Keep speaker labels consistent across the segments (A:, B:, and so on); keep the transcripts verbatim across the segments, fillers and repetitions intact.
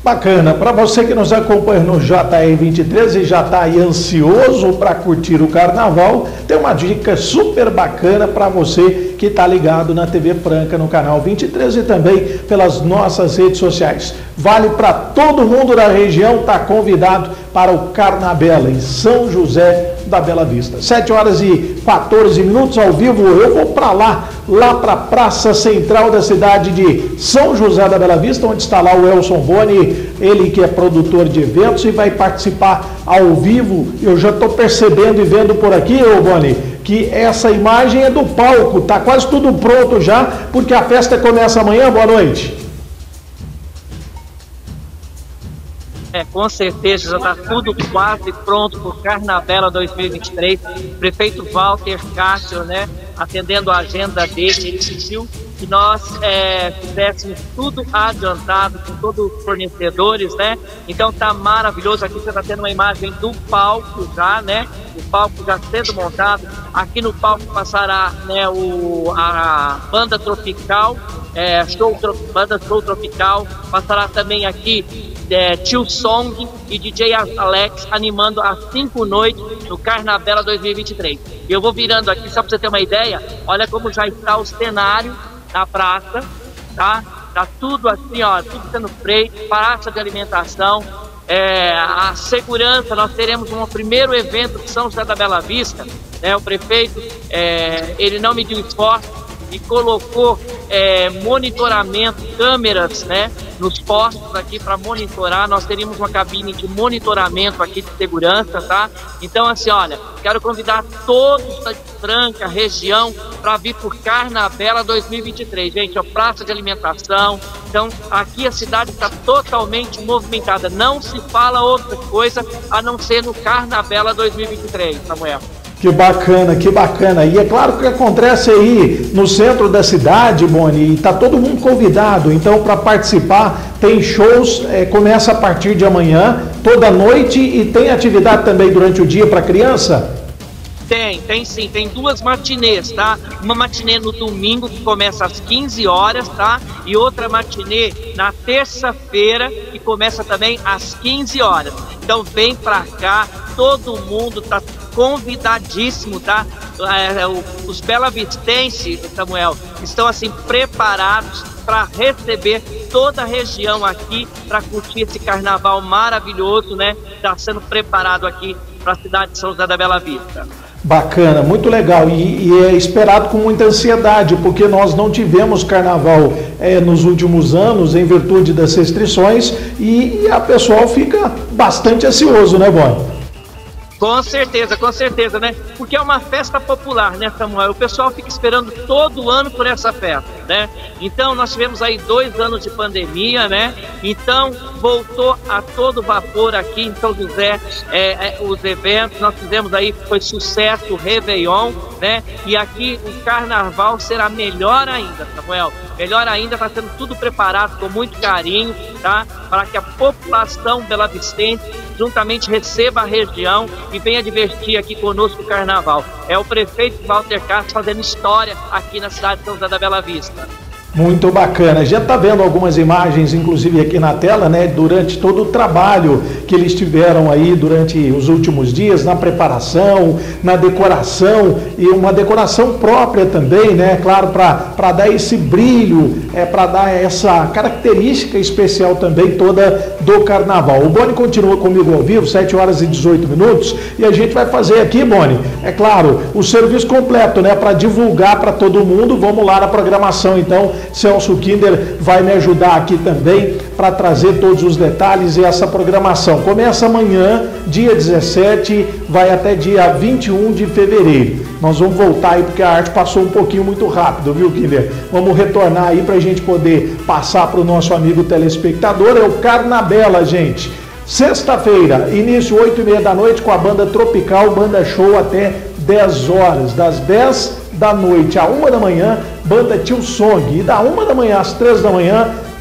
A: Bacana, para você que nos acompanha no J R vinte e três e já está aí ansioso para curtir o carnaval, tem uma dica super bacana para você que está ligado na T V Franca, no canal vinte e três e também pelas nossas redes sociais. Vale para todo mundo da região, está convidado para o Carnabela em São José da Bela Vista. sete horas e quatorze minutos ao vivo, eu vou para lá, lá para a Praça Central da cidade de São José da Bela Vista, onde está lá o Elson Boni, ele que é produtor de eventos e vai participar ao vivo. Eu já estou percebendo e vendo por aqui, ô Boni, que essa imagem é do palco, tá quase tudo pronto já, porque a festa começa amanhã. Boa noite.
B: É, com certeza, já está tudo quase pronto para o Carnabela dois mil e vinte e três. O prefeito Walter Cássio, né, atendendo a agenda dele, ele pediu que nós é, fizéssemos tudo adiantado com todos os fornecedores, né? Então tá maravilhoso. Aqui você está tendo uma imagem do palco já, né? O palco já sendo montado. Aqui no palco passará, né, o, a banda tropical, é, show, banda show tropical. Passará também aqui É, Tio Song e D J Alex animando as cinco noites do Carnabela dois mil e vinte e três. E eu vou virando aqui só para você ter uma ideia. Olha como já está o cenário na praça, tá? Tá tudo assim, ó, tudo sendo feito, praça de alimentação, é, a segurança. Nós teremos um primeiro evento de São José da Bela Vista, né? O prefeito, é, ele não mediu esforço e colocou é, monitoramento, câmeras, né, nos postos aqui para monitorar. Nós teríamos uma cabine de monitoramento aqui de segurança, tá? Então, assim, olha, quero convidar todos da Franca, região, para vir por Carnabela dois mil e vinte e três, gente, ó, praça de alimentação. Então, aqui a cidade está totalmente movimentada, não se fala outra coisa a não ser no Carnabela dois mil e vinte e três, Samuel.
A: Que bacana, que bacana. E é claro que acontece aí no centro da cidade, Boni, e está todo mundo convidado. Então, para participar, tem shows, é, começa a partir de amanhã, toda noite, e tem atividade também durante o dia para criança?
B: Tem, tem sim, tem duas matinês, tá? Uma matinê no domingo, que começa às quinze horas, tá? E outra matinê na terça-feira, que começa também às quinze horas. Então vem pra cá, todo mundo tá convidadíssimo, tá? É, os belavistenses, Samuel, estão assim preparados para receber toda a região aqui para curtir esse carnaval maravilhoso, né? Está sendo preparado aqui para a cidade de São José da Bela Vista.
A: Bacana, muito legal, e, e é esperado com muita ansiedade, porque nós não tivemos carnaval é, nos últimos anos em virtude das restrições, e, e a pessoal fica bastante ansioso, né, Boni?
B: Com certeza, com certeza, né? Porque é uma festa popular, né, Samuel? O pessoal fica esperando todo ano por essa festa, né? Então, nós tivemos aí dois anos de pandemia, né? Então, voltou a todo vapor aqui em São José é, é, os eventos. Nós fizemos aí, foi sucesso o Réveillon, né? E aqui o Carnaval será melhor ainda, Samuel. Melhor ainda, está sendo tudo preparado com muito carinho, tá? Para que a população belavistense juntamente receba a região e venha divertir aqui conosco o Carnaval. É o prefeito Walter Cássio fazendo história aqui na cidade de São José da Bela Vista.
A: Muito bacana. Já está vendo algumas imagens, inclusive aqui na tela, né, durante todo o trabalho que eles tiveram aí durante os últimos dias, na preparação, na decoração, e uma decoração própria também, né, claro, para dar esse brilho, é, para dar essa característica especial também toda do carnaval. O Boni continua comigo ao vivo, sete horas e dezoito minutos, e a gente vai fazer aqui, Boni, é claro, o serviço completo, né, para divulgar para todo mundo. Vamos lá na programação, então. Celso Kinder vai me ajudar aqui também para trazer todos os detalhes e essa programação. Começa amanhã, dia dezessete, vai até dia vinte e um de fevereiro. Nós vamos voltar aí porque a arte passou um pouquinho muito rápido, viu, Kinder? Vamos retornar aí para a gente poder passar para o nosso amigo telespectador. É o Carnabela, gente. Sexta-feira, início oito e meia da noite com a banda Tropical, banda show até dez horas, das dez da noite à uma da manhã, banda Tio Song, e da uma da manhã às três da manhã,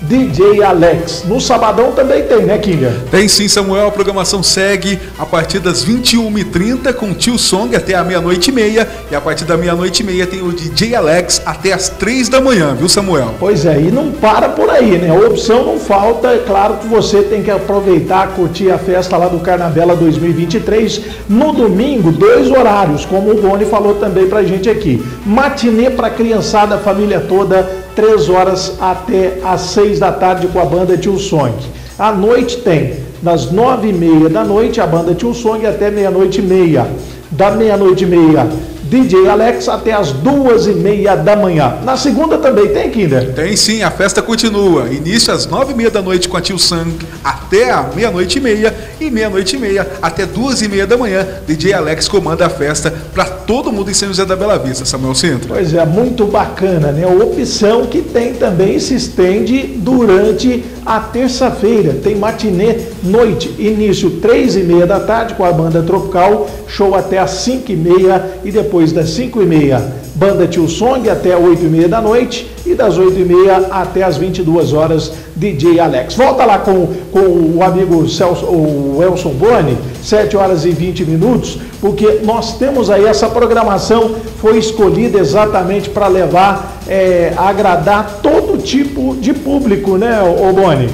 A: D J Alex. No sabadão também tem, né, Kinga?
C: Tem sim, Samuel. A programação segue a partir das vinte e uma e trinta com Tio Song até a meia-noite e meia. E a partir da meia-noite e meia tem o D J Alex até as três da manhã, viu, Samuel?
A: Pois é, e não para por aí, né? A opção não falta. É claro que você tem que aproveitar, curtir a festa lá do Carnavela dois mil e vinte e três. No domingo, dois horários, como o Boni falou também pra gente aqui. Matinê pra criançada, família toda, três horas até às seis da tarde com a banda Tio Song. À noite tem, das nove e meia da noite, a banda Tio Song até meia-noite e meia. Da meia-noite e meia, D J Alex até as duas e meia da manhã. Na segunda também tem, Kinder?
C: Tem sim, a festa continua. Início às nove e meia da noite com a Tio Song até a meia-noite e meia. E meia-noite e meia até duas e meia da manhã, D J Alex comanda a festa para todo mundo em São José da Bela Vista, Samuel Centro.
A: Pois é, muito bacana, né? A opção que tem também se estende durante a terça-feira. Tem matinê, noite, início três e meia da tarde com a banda Tropical, show até às cinco e meia e depois das cinco e meia, banda Tio Song até oito e meia da noite e das oito e meia até as vinte e duas horas, D J Alex. Volta lá com, com o amigo Celso, o Elson Boni, sete horas e vinte minutos, porque nós temos aí essa programação, foi escolhida exatamente para levar, é, agradar todo tipo de público, né, ô Boni?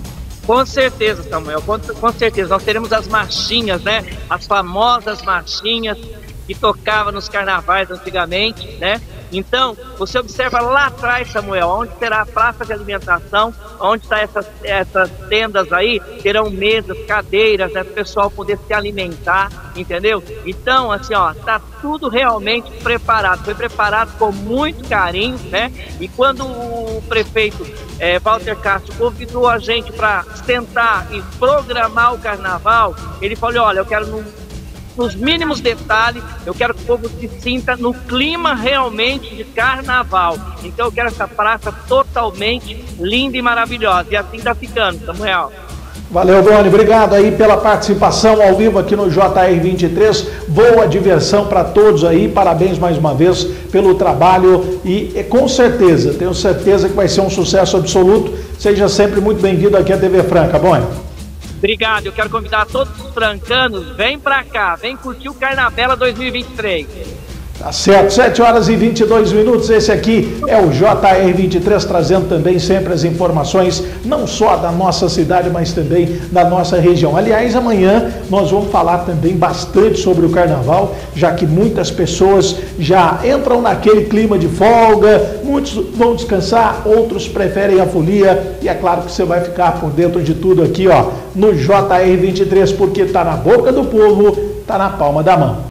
B: Com certeza, Samuel, com, com certeza. Nós teremos as marchinhas, né? As famosas marchinhas que tocava nos carnavais antigamente, né? Então, você observa lá atrás, Samuel, onde terá a praça de alimentação, onde está essas, essas tendas aí, terão mesas, cadeiras, né, para o pessoal poder se alimentar, entendeu? Então, assim, ó, tá tudo realmente preparado, foi preparado com muito carinho, né? E quando o prefeito é, Walter Castro convidou a gente para sentar e programar o carnaval, ele falou, olha, eu quero num nos mínimos detalhes, eu quero que o povo se sinta no clima realmente de carnaval. Então eu quero essa praça totalmente linda e maravilhosa. E assim está ficando, Samuel.
A: Valeu, Boni. Obrigado aí pela participação ao vivo aqui no J R vinte e três. Boa diversão para todos aí. Parabéns mais uma vez pelo trabalho e, e com certeza, tenho certeza que vai ser um sucesso absoluto. Seja sempre muito bem-vindo aqui à T V Franca, Boni.
B: Obrigado, eu quero convidar todos os francanos, vem pra cá, vem curtir o Carnavela dois mil e vinte e três.
A: Tá certo, sete horas e vinte e dois minutos, esse aqui é o J R vinte e três, trazendo também sempre as informações, não só da nossa cidade, mas também da nossa região. Aliás, amanhã nós vamos falar também bastante sobre o Carnaval, já que muitas pessoas já entram naquele clima de folga, muitos vão descansar, outros preferem a folia, e é claro que você vai ficar por dentro de tudo aqui, ó, no J R vinte e três, porque tá na boca do povo, tá na palma da mão.